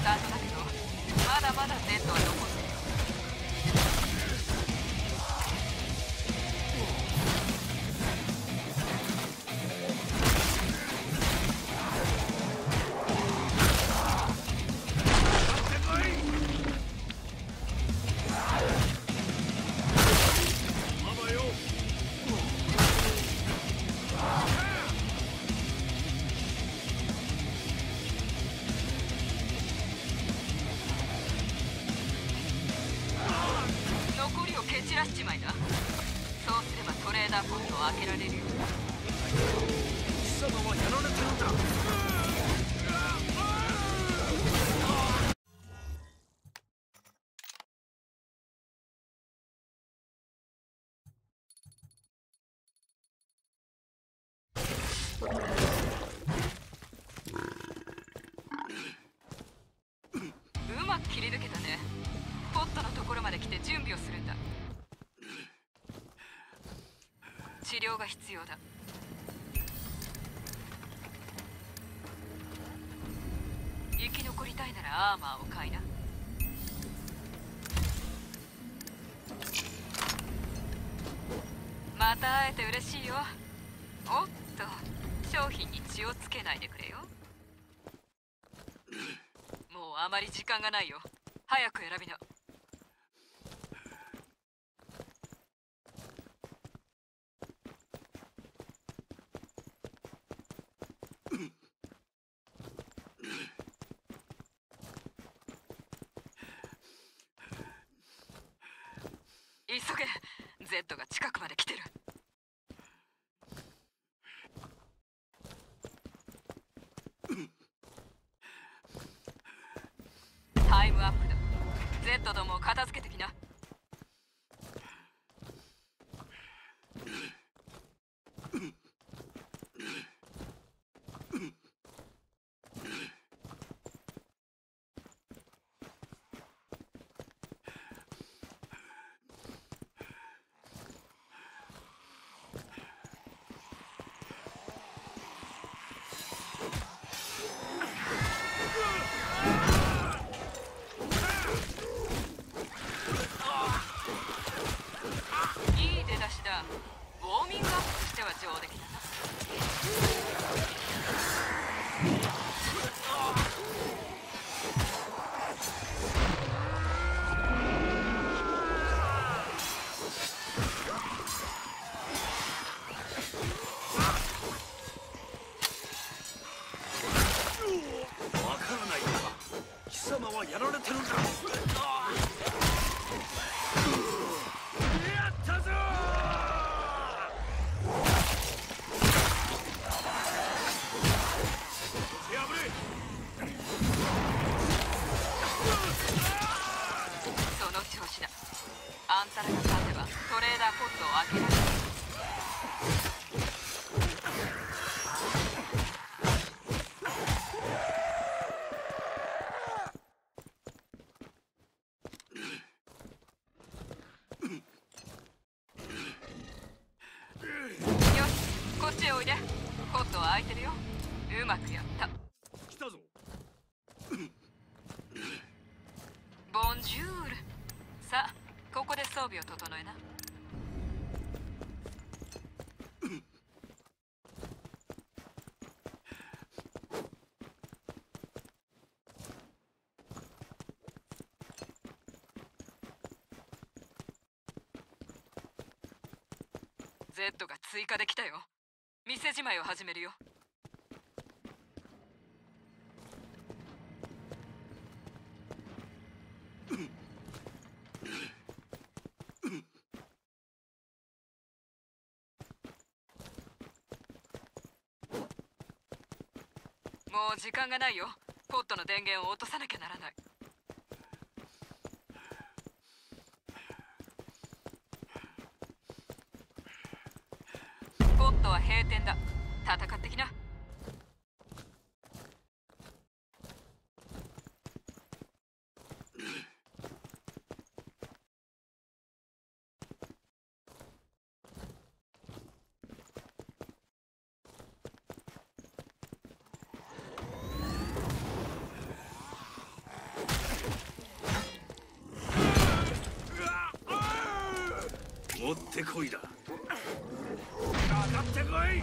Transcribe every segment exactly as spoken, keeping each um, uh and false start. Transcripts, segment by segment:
タートだけど、まだまだ Z は残ってるよ。残りを蹴散らしちまいな。そうすればトレーダーポットを開けられるよ。 貴様はやられてるんだ。 うまく切り抜けたね。ポットのところまで来て準備をするんだ。治療が必要だ。生き残りたいならアーマーを買いな。また会えて嬉しいよ。おっと、商品に血をつけないでくれよ。もうあまり時間がないよ。早く選びな。急げ。 Z が近くまで来てる。タイムアップだ。 Z どもを片付けてきな。いい出だしだ。ウォーミングアップとしては上出来だな。 わからないのか。貴様はやられてるんだ。やったぞ手破れ。 その調子だ。あんたらが勝てばトレーダーポットを開けられる。よし、こっちへおいで。ポットは開いてるよ。うまくやった。 来たぞ。 ボンジュール。さあ、ここで装備を整えな。Z が追加できたよ。店じまいを始めるよ。もう時間がないよ。ポットの電源を落とさなきゃならない。ポットは閉店だ。戦ってきな。 持ってこいだ。かかってこい。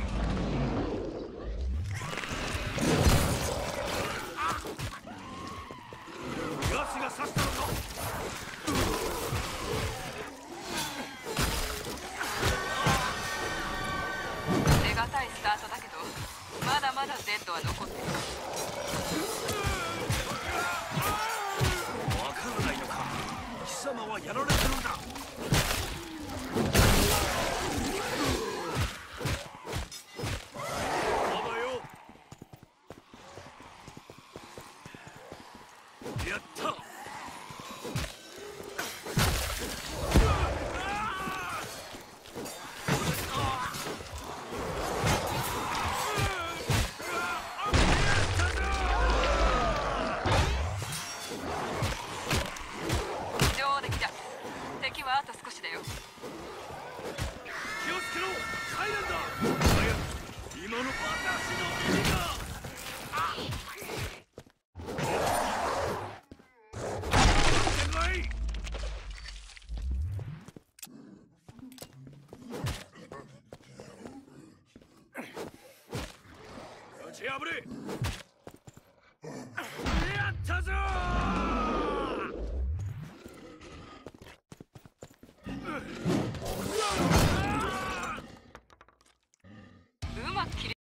ガスが刺したのか。 手堅いスタートだけど、まだまだ Z は残ってる。 わからないのか。貴様はやられてるんだ。まだよ。やった。 上出来だ。敵はあと少しだよ。 気をつけろ。サイレンだ。早く今の私の耳が。打ち破れ。